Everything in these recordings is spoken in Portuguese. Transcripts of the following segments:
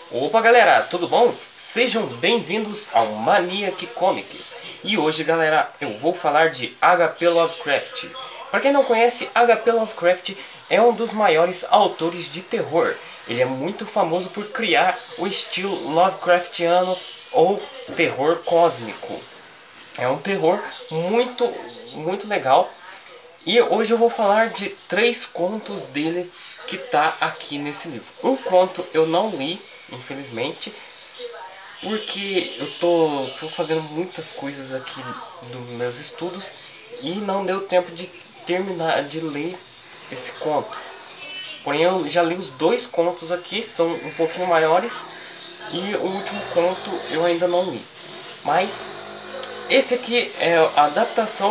Opa galera, tudo bom? Sejam bem-vindos ao Maniac Comics. E hoje galera, eu vou falar de H.P. Lovecraft. Para quem não conhece, H.P. Lovecraft é um dos maiores autores de terror. Ele é muito famoso por criar o estilo Lovecraftiano ou terror cósmico. É um terror muito legal. E hoje eu vou falar de 3 contos dele que tá aqui nesse livro. Um conto eu não li, infelizmente, porque eu tô fazendo muitas coisas aqui dos meus estudos e não deu tempo de terminar de ler esse conto. Porém eu já li os 2 contos aqui, são um pouquinho maiores, e o último conto eu ainda não li. Mas esse aqui é a adaptação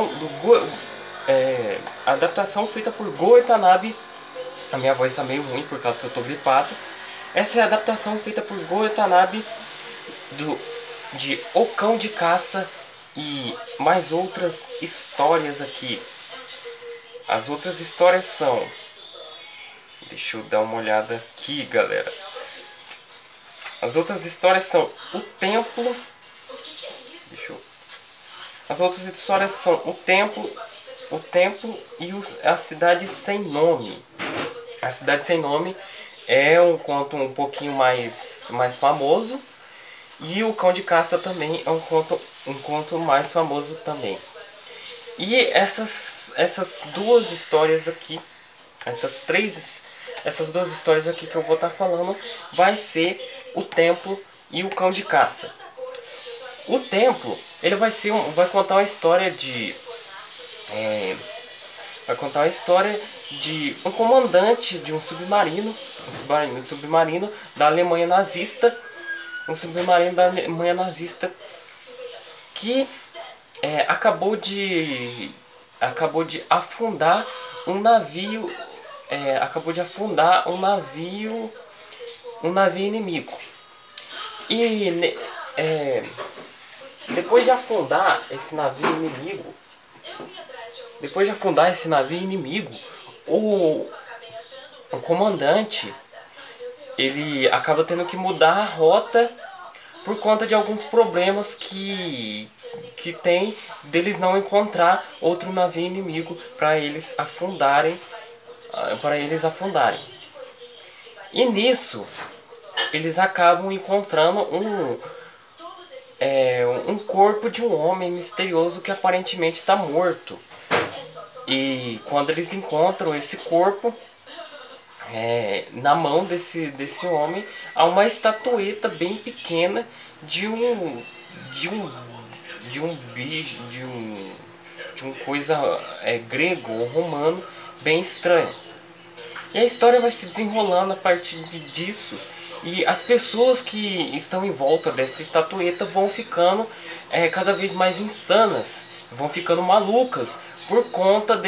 a adaptação feita por Go Watanabe. A minha voz está meio ruim por causa que eu tô gripado. Essa é a adaptação feita por Go Watanabe de O Cão de Caça e mais outras histórias aqui. As outras histórias são... Deixa eu dar uma olhada aqui, galera. As outras histórias são O Templo... As outras histórias são O Templo e a Cidade Sem Nome. A Cidade Sem Nome é um conto um pouquinho mais famoso. E O Cão de Caça também é um conto mais famoso também. E essas duas histórias aqui, essas duas histórias aqui que eu vou estar falando, vai ser O Templo e O Cão de Caça. O Templo, ele vai contar uma história de... vai contar a história de um comandante de um submarino da Alemanha nazista, que acabou de afundar um navio, um navio inimigo. E depois de afundar esse navio inimigo, o comandante, ele acaba tendo que mudar a rota por conta de alguns problemas que tem deles não encontrar outro navio inimigo para eles afundarem. E nisso eles acabam encontrando um corpo de um homem misterioso que aparentemente está morto. E quando eles encontram esse corpo, na mão desse homem há uma estatueta bem pequena de um bicho, de um coisa grego ou romano bem estranho. E a história vai se desenrolando a partir disso. E as pessoas que estão em volta desta estatueta vão ficando cada vez mais insanas, vão ficando malucas por conta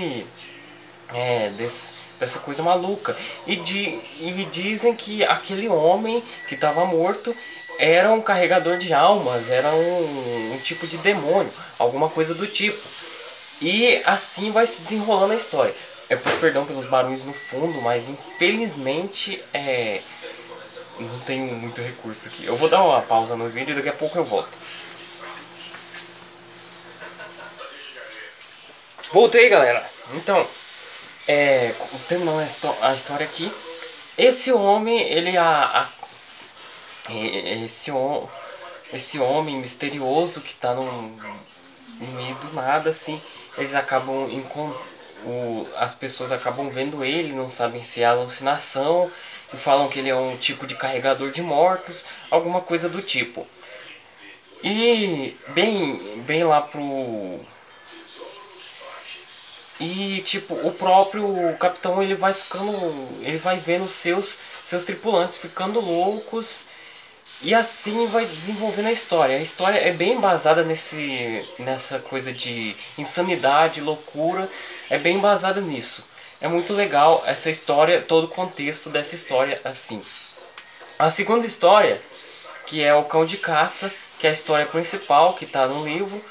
dessa coisa maluca. E dizem que aquele homem que estava morto era um carregador de almas, era um tipo de demônio, alguma coisa do tipo. E assim vai se desenrolando a história. Eu peço perdão pelos barulhos no fundo, mas infelizmente não tenho muito recurso aqui. Eu vou dar uma pausa no vídeo e daqui a pouco eu volto. Voltei, galera. Então, terminando a história aqui. Esse homem, esse homem misterioso que tá no meio do nada, assim, eles acabam as pessoas acabam vendo ele, não sabem se é alucinação, e falam que ele é um tipo de carregador de mortos, alguma coisa do tipo. E bem lá pro... E tipo, o próprio capitão, ele vai vendo seus tripulantes ficando loucos. E assim vai desenvolvendo a história. A história é bem embasada nessa coisa de insanidade, loucura. É bem embasada nisso. É muito legal essa história, todo o contexto dessa história assim. A segunda história, que é O Cão de Caça, que é a história principal que está no livro,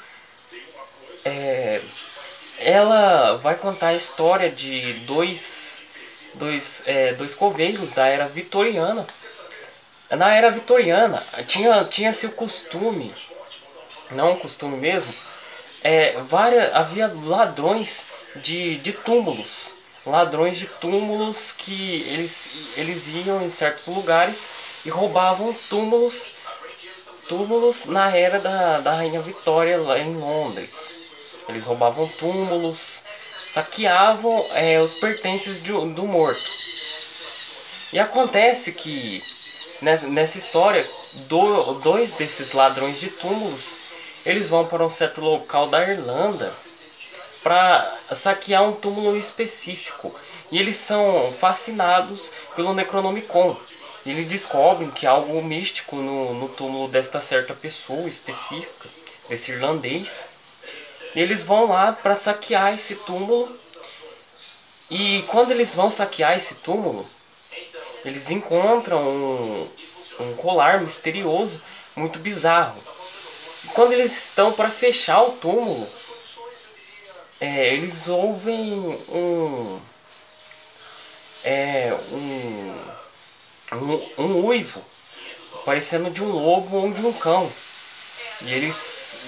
ela vai contar a história de dois coveiros da era vitoriana Na era vitoriana tinha-se o costume, não um costume mesmo, havia ladrões de túmulos. Ladrões de túmulos que eles iam em certos lugares e roubavam túmulos na era da Rainha Vitória lá em Londres. Eles roubavam túmulos, saqueavam os pertences do morto. E acontece que nessa história, dois desses ladrões de túmulos, eles vão para um certo local da Irlanda para saquear um túmulo específico. E eles são fascinados pelo Necronomicon. E eles descobrem que há algo místico no túmulo desta certa pessoa específica, desse irlandês. E eles vão lá para saquear esse túmulo. E quando eles vão saquear esse túmulo, eles encontram um colar misterioso, muito bizarro. E quando eles estão para fechar o túmulo, eles ouvem um uivo, parecendo de um lobo ou de um cão. E eles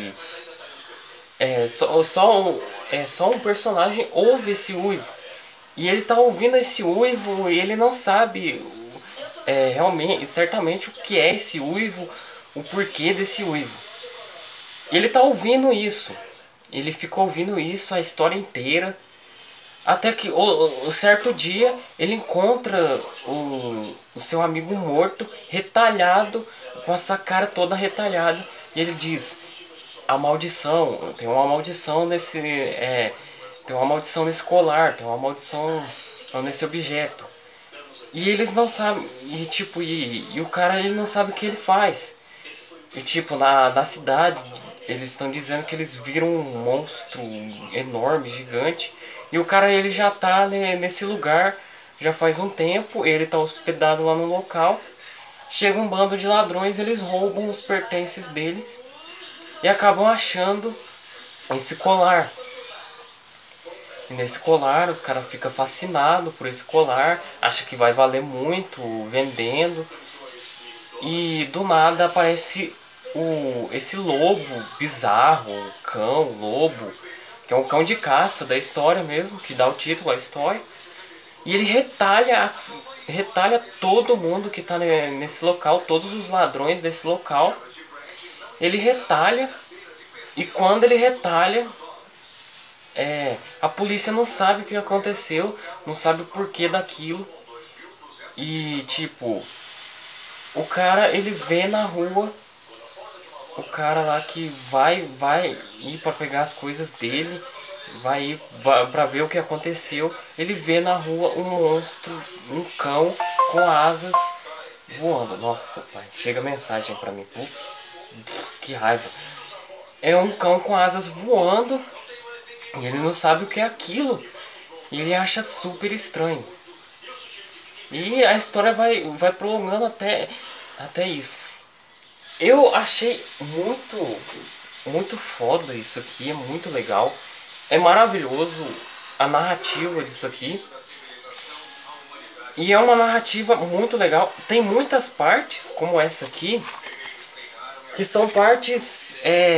só um personagem ouve esse uivo. E ele tá ouvindo esse uivo e ele não sabe realmente, certamente, o que é esse uivo, o porquê desse uivo. Ele tá ouvindo isso. Ele ficou ouvindo isso a história inteira. Até que o certo dia ele encontra o seu amigo morto, retalhado, com a sua cara toda retalhada. E ele diz: a maldição, tem uma maldição nesse. Tem uma maldição nesse colar, tem uma maldição nesse objeto. E eles não sabem. E o cara ele não sabe o que ele faz. E tipo, na cidade, eles estão dizendo que eles viram um monstro enorme, gigante. E o cara ele já tá nesse lugar já faz um tempo. Ele tá hospedado lá no local. Chega um bando de ladrões, eles roubam os pertences deles. E acabam achando esse colar. E nesse colar os caras ficam fascinados por esse colar. Acham que vai valer muito vendendo. E do nada aparece esse lobo bizarro, cão, lobo, que é um cão de caça da história mesmo, que dá o título à história. E ele retalha todo mundo que está nesse local, todos os ladrões desse local. Ele retalha, e quando ele retalha, a polícia não sabe o que aconteceu, não sabe o porquê daquilo. E tipo, o cara ele vê na rua o cara lá que vai ir para pegar as coisas dele, vai para ver o que aconteceu. Ele vê na rua um monstro, um cão com asas voando. Nossa, pai, chega mensagem para mim. Que raiva. É um cão com asas voando e ele não sabe o que é aquilo. E ele acha super estranho. E a história vai prolongando até isso. Eu achei muito foda isso aqui, é muito legal. É maravilhoso a narrativa disso aqui. E é uma narrativa muito legal. Tem muitas partes, como essa aqui, que são partes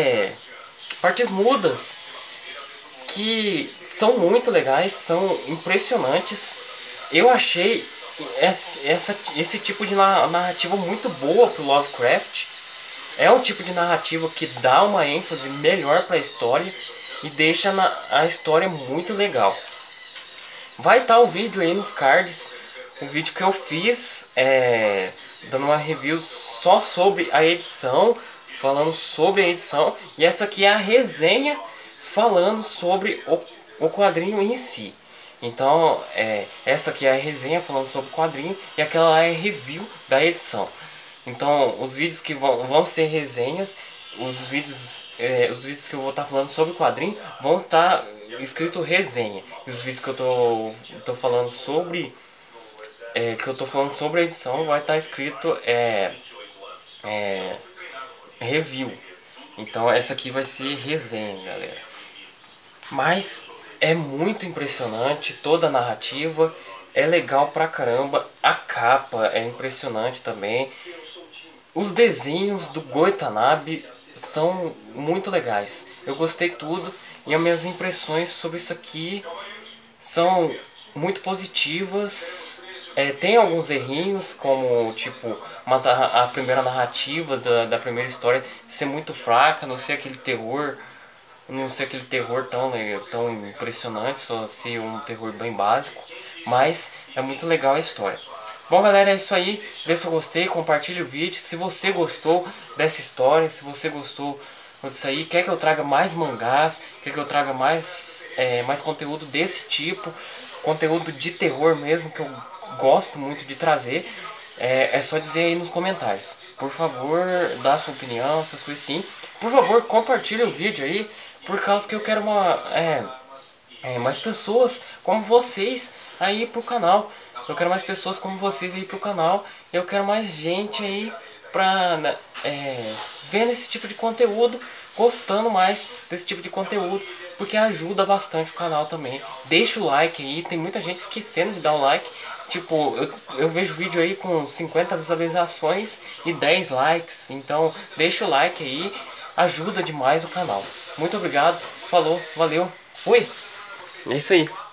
mudas, que são muito legais, são impressionantes. Eu achei esse tipo de narrativa muito boa pro Lovecraft. É um tipo de narrativa que dá uma ênfase melhor para a história e deixa a história muito legal. Vai estar o vídeo aí nos cards, o vídeo que eu fiz dando uma review só sobre a edição, falando sobre a edição, e essa aqui é a resenha falando sobre o quadrinho em si. Então essa aqui é a resenha falando sobre o quadrinho e aquela lá é review da edição. Então os vídeos que vão ser resenhas, os vídeos que eu vou estar falando sobre o quadrinho vão estar escrito resenha. E os vídeos que eu tô falando sobre a edição vai estar escrito review. Então essa aqui vai ser resenha, galera. Mas é muito impressionante toda a narrativa. é legal pra caramba. A capa é impressionante também. Os desenhos do Go Watanabe são muito legais. Eu gostei tudo e as minhas impressões sobre isso aqui são muito positivas. Tem alguns errinhos, como tipo a primeira narrativa da primeira história ser muito fraca, não ser aquele terror, tão impressionante, só ser um terror bem básico, mas é muito legal a história. Bom galera, é isso aí, vê se eu gostei, compartilhe o vídeo, se você gostou dessa história, se você gostou disso aí, quer que eu traga mais mangás, quer que eu traga mais conteúdo desse tipo, conteúdo de terror mesmo, que eu gosto muito de trazer, é só dizer aí nos comentários. Por favor, dá sua opinião, essas coisas assim. Por favor, compartilhe o vídeo aí, por causa que eu quero mais pessoas como vocês aí pro canal. Eu quero mais pessoas como vocês aí pro canal. Eu quero mais gente aí pra vendo esse tipo de conteúdo, gostando mais desse tipo de conteúdo, porque ajuda bastante o canal também. Deixa o like aí, tem muita gente esquecendo de dar o like. Tipo, eu vejo vídeo aí com 50 visualizações e 10 likes. Então deixa o like aí, ajuda demais o canal. Muito obrigado, falou, valeu, fui! É isso aí.